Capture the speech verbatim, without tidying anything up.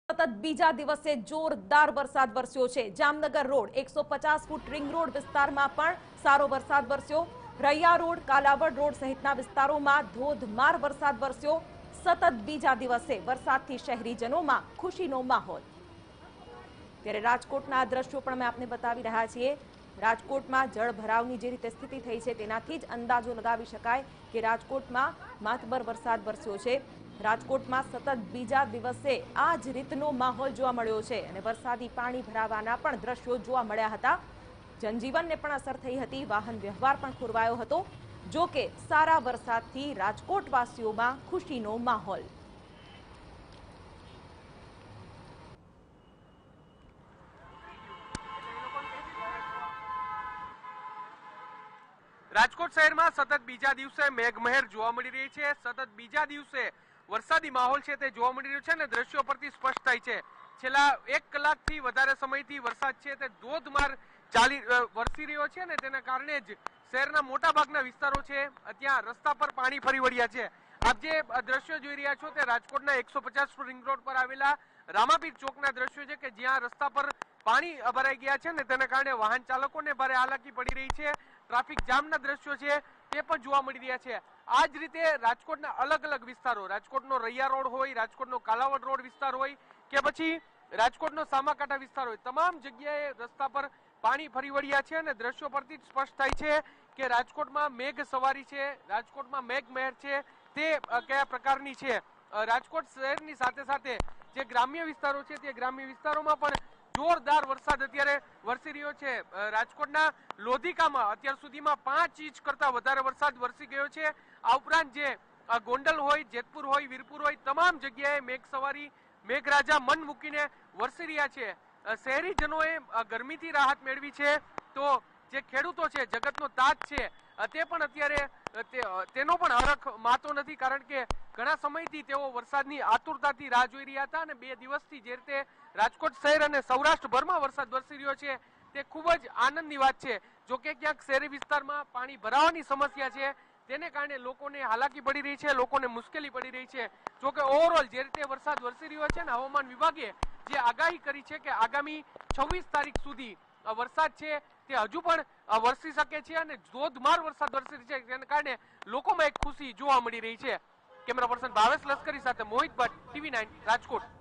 સતત બીજા દિવસે જોરદાર વરસાદ વરસ્યો છે। જામનગર રોડ એકસો પચાસ ફૂટ રિંગ રોડ વિસ્તારમાં પણ સારો વરસાદ વરસ્યો। રૈયા રોડ, કાલાવડ રોડ સહિતના વિસ્તારોમાં ધોધમાર વરસાદ વરસ્યો। સતત બીજા દિવસે વરસાદથી શહેરીજનોમાં ખુશીનો માહોલ। ત્યારે રાજકોટના દ્રશ્યો પણ અમે આપને બતાવી રહ્યા છીએ। રાજકોટમાં જળભરાવની જે રીતે સ્થિતિ થઈ છે તેનાથી જ અંદાજો લગાવી શકાય કે રાજકોટમાં માતબર વરસાદ વરસ્યો છે। રાજકોટમાં સતત બીજા દિવસે આ જ રીતનો માહોલ જોવા મળ્યો છે અને વરસાદી પાણી ભરાવાના પણ દ્રશ્યો જોવા મળ્યા હતા। જનજીવનને પણ અસર થઈ હતી, વાહન વ્યવહાર પણ ખોરવાયો હતો। જો કે સારા વરસાદથી રાજકોટવાસીઓમાં ખુશીનો માહોલ। રાજકોટ શહેરમાં સતત બીજા દિવસે મેઘમહેર જોવા મળી રહી છે। સતત બીજા દિવસે વરસાદી માહોલ છે તે જોવા મળી રહ્યો છે અને દ્રશ્યો પરથી સ્પષ્ટ થાય છે છેલ્લા એક કલાકથી વધારે સમયથી વરસાદ છે તે ધોધમાર ચાલી વરસી રહ્યો છે ને તેના કારણે જ શહેરના મોટા ભાગના વિસ્તારો છે ત્યાં રસ્તા પર પાણી ફરી વળ્યા છે। આપ જે દ્રશ્યો જોઈ રહ્યા છો તે રાજકોટના એકસો પચાસ ફૂટ રિંગ રોડ પર આવેલા રામાપીર ચોકના દ્રશ્યો છે કે જ્યાં રસ્તા પર પાણી ભરાઈ ગયા છે ને તેના કારણે વાહન ચાલકોને ભારે હાલાકી પડી રહી છે। ટ્રાફિક જામના દ્રશ્યો છે તે પણ જોવા મળી રહ્યા છે। આ જ રીતે રાજકોટના અલગ અલગ વિસ્તારો, રાજકોટનો રૈયા રોડ હોય, રાજકોટનો કાલાવડ રોડ વિસ્તાર હોય કે પછી રાજકોટનો સામાકાંઠા વિસ્તાર હોય, તમામ જગ્યાએ રસ્તા પર પાણી ફરી વળ્યા છે અને દ્રશ્યો પરથી જ સ્પષ્ટ થાય છે કે રાજકોટમાં મેઘ સવારી છે, રાજકોટમાં મેઘમહેર છે તે કયા પ્રકારની છે। રાજકોટ શહેરની સાથે સાથે જે ગ્રામ્ય વિસ્તારો છે તે ગ્રામ્ય વિસ્તારોમાં પણ જોરદાર વરસાદ અત્યારે વરસી રહ્યો છે। રાજકોટના લોધિકામાં અત્યાર સુધીમાં પાંચ ઇંચ કરતા વધારે વરસાદ વરસી ગયો છે। આ ઉપરાંત જે ગોંડલ હોય, જેતપુર હોય, વીરપુર હોય, તમામ જગ્યાએ મેઘ સવારી, મેઘરાજા મન મૂકીને વરસી રહ્યા છે। શહેરીજનોએ ગરમીથી રાહત મેળવી છે તો જે ખેડૂતો છે, જગતનો તાજ છે, તે પણ અત્યારે તેનો પણ હરખ માતો નથી, કારણ કે ઘણા સમયથી તેઓ વરસાદની આતુરતાથી રાહ જોઈ રહ્યા હતા અને બે દિવસથી જે રીતે રાજકોટ શહેર અને સૌરાષ્ટ્રભરમાં વરસાદ વરસી રહ્યો છે તે ખૂબ જ આનંદની વાત છે। જો કે ક્યાંક શહેરી વિસ્તારમાં પાણી ભરાવાની સમસ્યા છે તેને કારણે લોકોને હાલાકી પડી રહી છે, લોકોને મુશ્કેલી પડી રહી છે। જો કે ઓવરઓલ જે રીતે વરસાદ વરસી રહ્યો છે ને હવામાન વિભાગે જે આગાહી કરી છે કે આગામી છવ્વીસ તારીખ સુધી વરસાદ છે તે હજુ પણ વરસી શકે છે અને ધોધમાર વરસાદ વરસી છે તેના કારણે લોકોમાં એક ખુશી જોવા મળી રહી છે। કેમેરા પર્સન ભાવેશ લશ્કરી સાથે મોહિત ભટ્ટ, ટીવી નાઇન, રાજકોટ।